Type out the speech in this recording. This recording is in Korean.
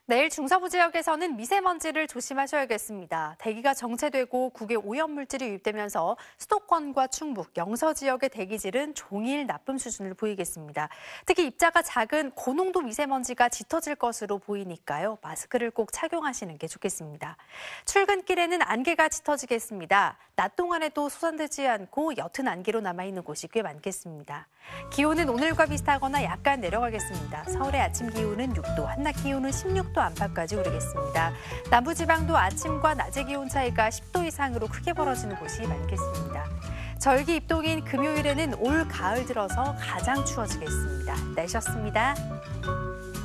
내일 중서부 지역에서는 미세먼지를 조심하셔야겠습니다. 대기가 정체되고 국외 오염물질이 유입되면서 수도권과 충북, 영서 지역의 대기질은 종일 나쁨 수준을 보이겠습니다. 특히 입자가 작은 고농도 미세먼지가 짙어질 것으로 보이니까요. 마스크를 꼭 착용하시는 게 좋겠습니다. 출근길에는 안개가 짙어지겠습니다. 낮 동안에도 솟아들지 않고 옅은 안개로 남아있는 곳이 꽤 많겠습니다. 기온은 오늘과 비슷하거나 약간 내려가겠습니다. 서울의 아침 기온은 6도, 한낮 기온은 16도 안팎까지 오르겠습니다. 남부지방도 아침과 낮의 기온 차이가 10도 이상으로 크게 벌어지는 곳이 많겠습니다. 절기 입동인 금요일에는 올 가을 들어서 가장 추워지겠습니다. 날씨였습니다.